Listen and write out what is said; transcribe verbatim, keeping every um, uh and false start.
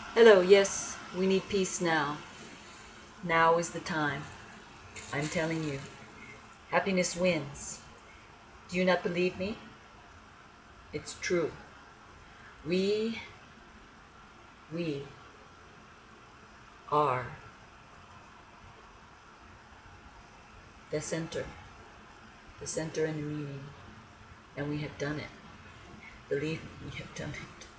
Hello, yes, we need peace now. Now is the time. I'm telling you, happiness wins. Do you not believe me? It's true. We, we are the center, the center and the meaning, and we have done it. Believe me, we have done it.